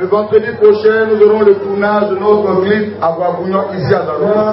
vendredi prochain, nous aurons le tournage de notre clip à Bois-Bougnon ici à Zaroua.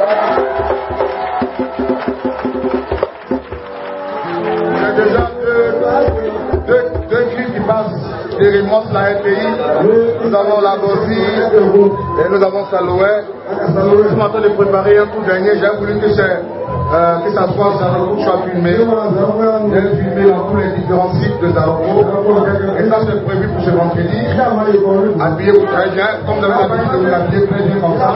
Il y a déjà deux clips qui passent des remontes la RTI. Nous avons la Bossie et nous avons Saloué. Nous sommes en train de préparer un coup dernier. J'ai voulu que ça soit Zaroua soit filmé. J'ai filmé dans tous les différents sites de Zaroua. Et ça c'est prévu pour ce vendredi. Habillez-vous très bien. Comme vous avez l'habitude de vous habiller très bien comme ça.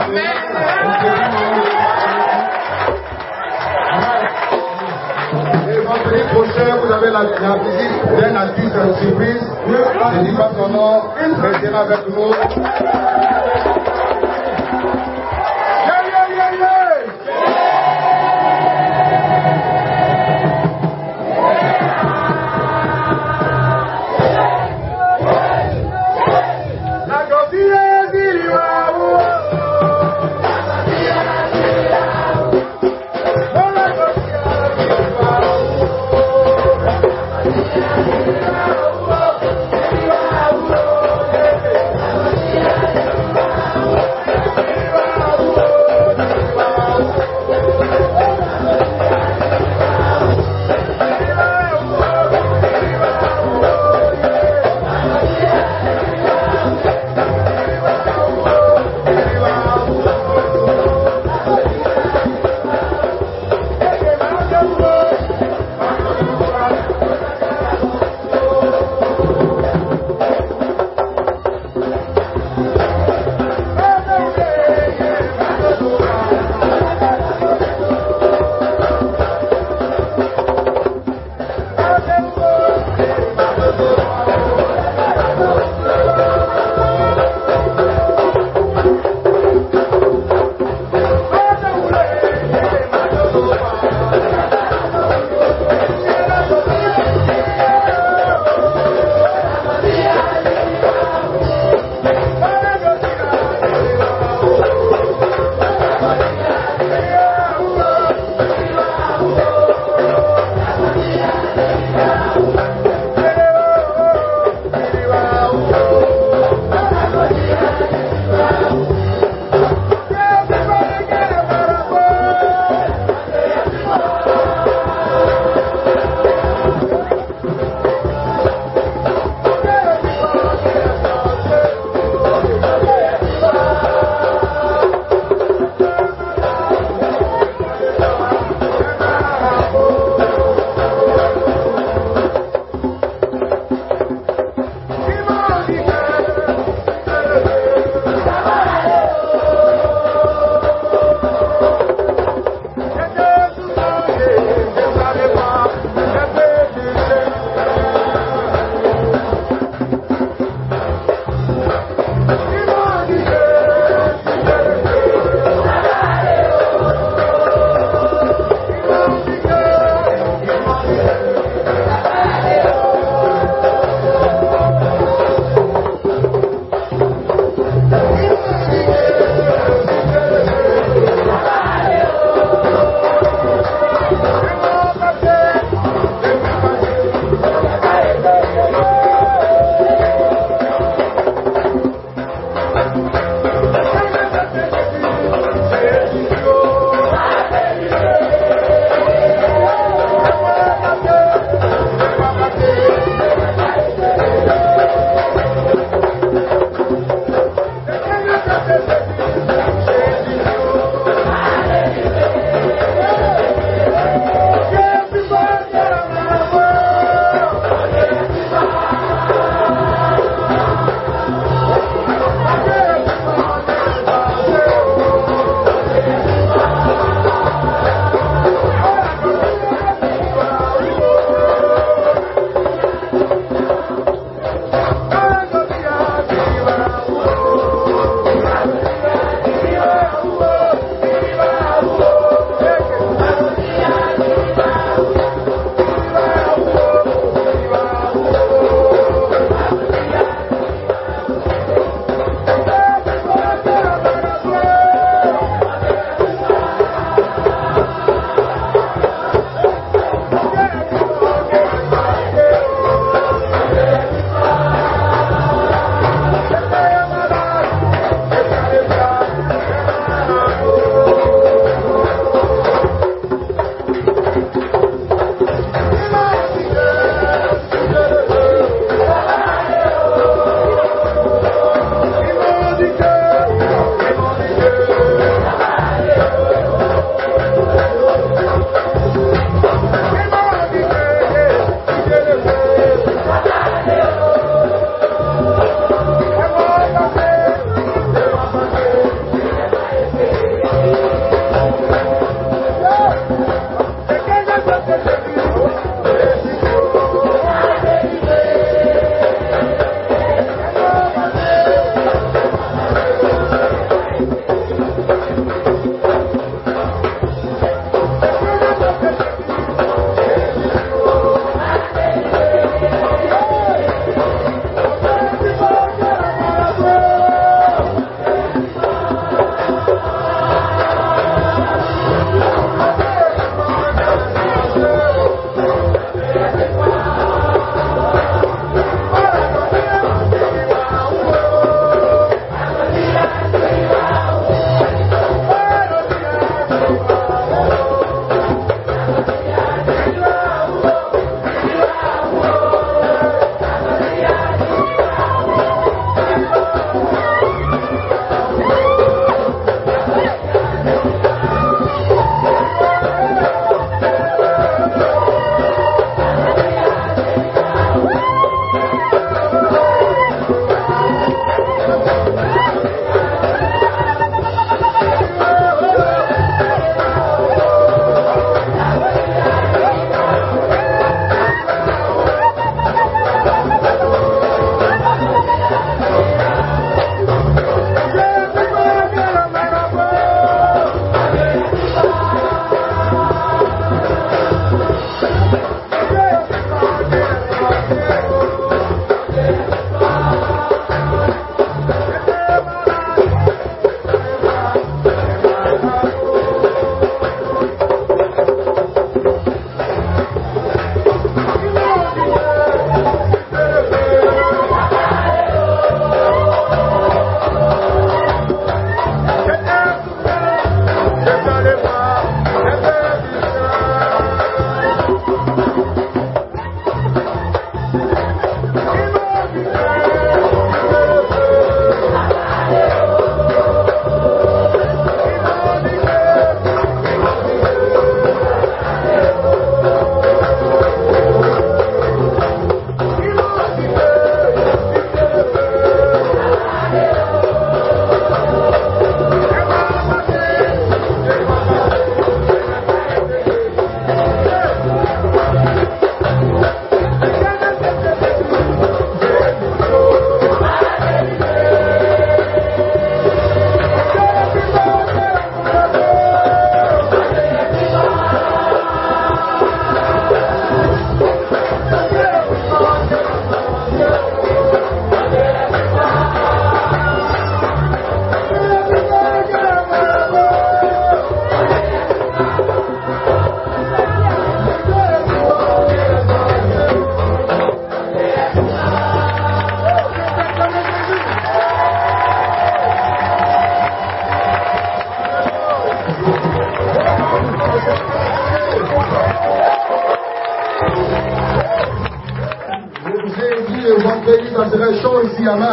Vendredi prochain, vous avez la visite d'un artiste surprise. Je ne dis pas son nom, mais il sera avec nous. fait chaud ici, amen.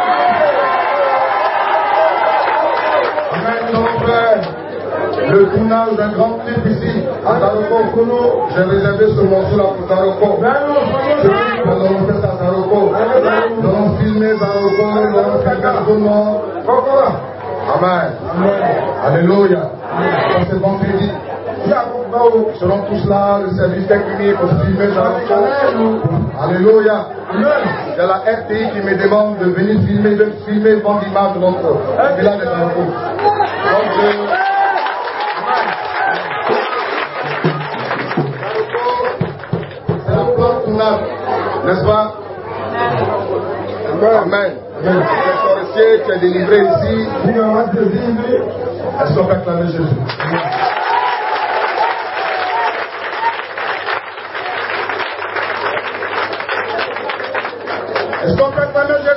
Amen, mon frère. Le tournage d'un grand clip ici, à Taroko. J'ai réservé ce morceau-là pour Taroko. Nous allons faire ça à Taroko. Nous allons filmer Taroko, nous allons filmer tout le monde. Amen. Alléluia. Donc c'est vendredi. Ils seront tous là, le service technique pour filmer Taroko. Alléluia. Il y a la RTI qui me demande de venir filmer vendre l'image de notre village de Taroko. Donc c'est la plante tournable, n'est-ce pas? Amen. Les sorciers qui est délivré ici, elles sont acclamées Jésus. Est-ce qu'on peut acclamer Jésus?